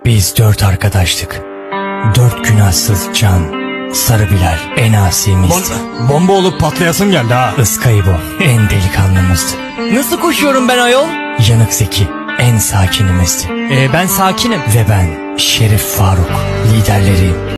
Biz 4 arkadaştık. 4 günahsız can. Sarı Bilal en asimizdi. Bomba olup patlayasın geldi ha. Iskaybo en delikanlımızdı. Nasıl koşuyorum ben ayol? Yanık Zeki en sakinimizdi. Ben sakinim. Ve ben Şerif Faruk liderleriyim.